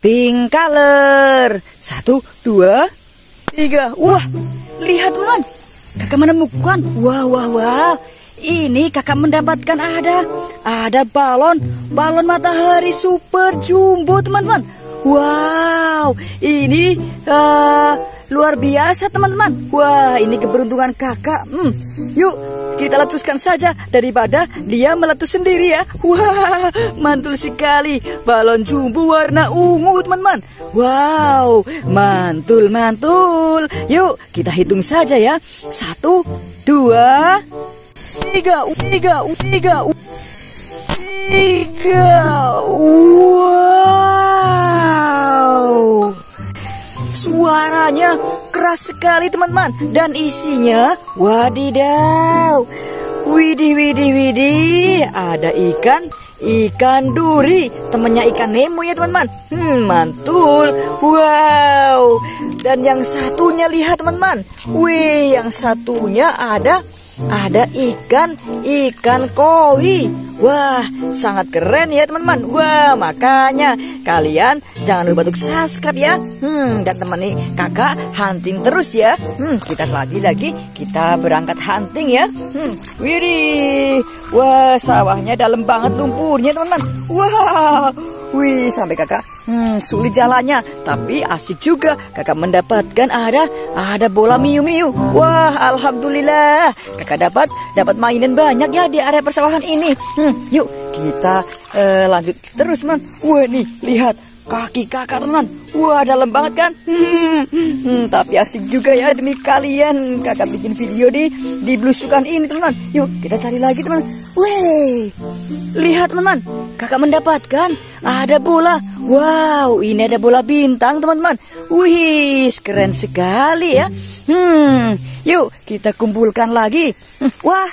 pink color. 1, 2, 3. Wah, lihat teman, kakak menemukan. Wah. Ini kakak mendapatkan ada balon matahari super jumbo teman-teman. Wow, ini luar biasa teman-teman. Wah, ini keberuntungan kakak. Yuk kita letuskan saja daripada dia meletus sendiri ya. Wah, mantul sekali. Balon jumbo warna ungu teman-teman. Wow, mantul. Yuk kita hitung saja ya. 1, 2, 3. Wow, suaranya keras sekali teman-teman. Dan isinya, wadidaw, widih, ada ikan duri, temannya ikan Nemo ya teman-teman. Mantul. Wow, dan yang satunya lihat teman-teman. Wih, yang satunya ada ikan koi. Wah, sangat keren ya teman-teman. Wah, makanya kalian jangan lupa untuk subscribe ya. Dan temani kakak hunting terus ya. Kita lagi kita berangkat hunting ya. Widih. Wah, sawahnya dalam banget lumpurnya teman-teman. Wah. Wih, sampai kakak sulit jalannya, tapi asik juga. Kakak mendapatkan ada bola miu-miu. Wah, alhamdulillah. Kakak dapat mainan banyak ya di area persawahan ini. Yuk kita lanjut terus, teman. Wah, nih lihat kaki kakak teman. Wah, dalam banget kan? Tapi asik juga ya demi kalian. Kakak bikin video di belusukan ini teman. Yuk kita cari lagi teman. Wih, lihat teman, kakak mendapatkan ada bola. Wow, ini ada bola bintang teman-teman. Wih, keren sekali ya. Yuk kita kumpulkan lagi. Wah,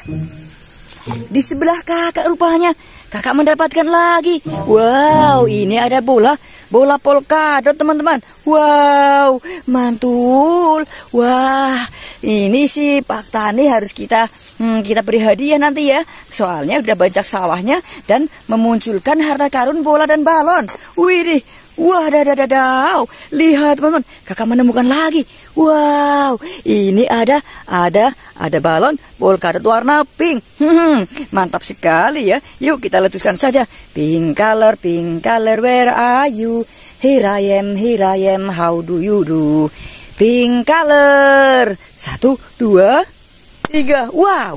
di sebelah kakak rupanya kakak mendapatkan lagi. Wow, ini ada bola polkadot teman-teman. Wow, mantul. Wah, ini sih Pak Tani harus kita beri hadiah nanti ya. Soalnya udah banyak sawahnya dan memunculkan harta karun bola dan balon. Widih. Wah, dadaw. Lihat teman-teman, kakak menemukan lagi. Wow, ini ada balon polkadot warna pink. Mantap sekali ya. Yuk kita letuskan saja. Pink color, where are you? Here I am, how do you do? Pink color. 1, 2, 3. Wow.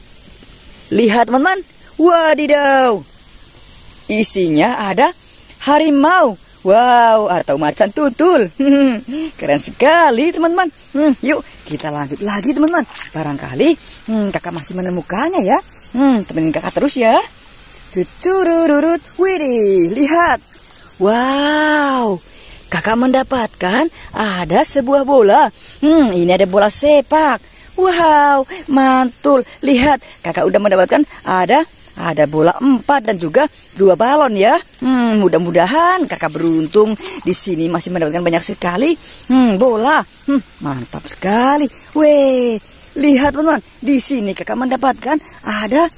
Lihat teman-teman. Wadidaw. Isinya ada harimau. Wow, atau macan tutul. Keren sekali teman-teman. Yuk kita lanjut lagi teman-teman. Barangkali kakak masih menemukannya ya. Temenin kakak terus ya. Cucurururut. Widih, lihat. Wow, kakak mendapatkan ada sebuah bola. Ini ada bola sepak. Wow, mantul. Lihat, kakak udah mendapatkan ada bola 4 dan juga 2 balon ya. Mudah-mudahan kakak beruntung di sini masih mendapatkan banyak sekali bola. Mantap sekali. Weh, lihat teman-teman, di sini kakak mendapatkan ada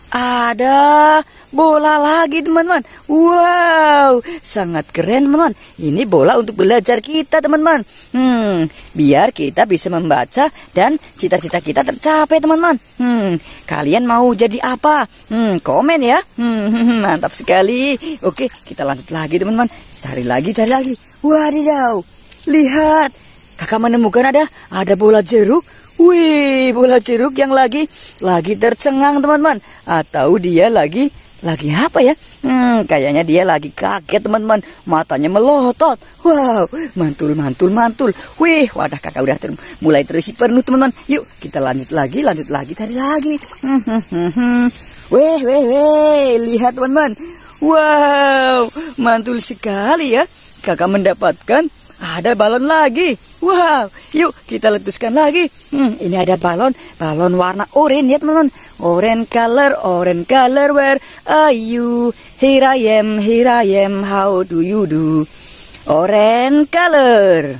bola lagi teman-teman. Wow, sangat keren teman-teman. Ini bola untuk belajar kita teman-teman. Biar kita bisa membaca dan cita-cita kita tercapai teman-teman. Kalian mau jadi apa? Komen ya. Mantap sekali. Oke, kita lanjut lagi teman-teman. Cari lagi. Wadidaw, lihat. Kakak menemukan ada bola jeruk. Wih, bola jeruk yang lagi tercengang teman-teman. Atau dia lagi apa ya? Kayaknya dia lagi kaget teman-teman. Matanya melotot. Wow, mantul. Wih, wadah kakak udah mulai terisi penuh teman-teman. Yuk kita lanjut lagi, cari lagi. Weh, lihat teman-teman. Wow, mantul sekali ya. Kakak mendapatkan ada balon lagi. Wow, yuk kita letuskan lagi. Ini ada balon warna oranye ya teman-teman. Orange color, where are you? Here I am, how do you do? Orange color.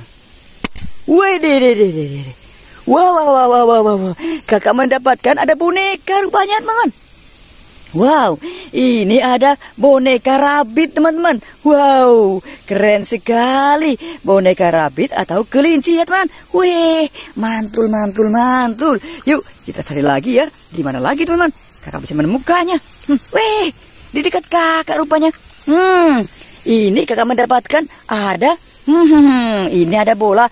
Wih, wow. Kakak mendapatkan ada boneka rupanya teman-teman. Wow, ini ada boneka Rabbit teman-teman. Wow, keren sekali. Boneka Rabbit atau kelinci ya teman. Wih, mantul, mantul, mantul. Yuk, kita cari lagi ya. Di mana lagi teman-teman? Kakak bisa menemukannya. Wih, di dekat kakak rupanya. Ini kakak mendapatkan ada. Ini ada bola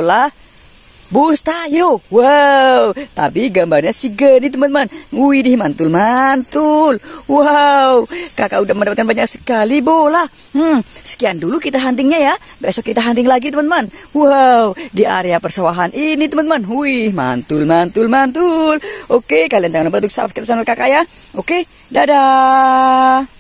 Bustayo. Wow, tapi gambarnya si Geni teman-teman. Widih, mantul-mantul. Wow, kakak udah mendapatkan banyak sekali bola. Sekian dulu kita huntingnya ya. Besok kita hunting lagi teman-teman. Wow, di area persawahan ini teman-teman. Wih, mantul-mantul-mantul. Oke, kalian jangan lupa untuk subscribe channel kakak ya. Oke, dadah.